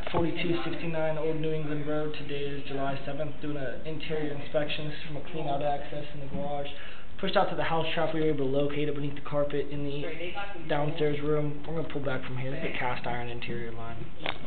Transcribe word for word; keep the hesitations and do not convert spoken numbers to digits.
forty-two sixty-nine Old New England Road. Today is July seventh. Doing an interior inspection. This is from a clean out access in the garage. Pushed out to the house trap. We were able to locate it beneath the carpet in the downstairs room. We're going to pull back from here. This is a cast iron interior line.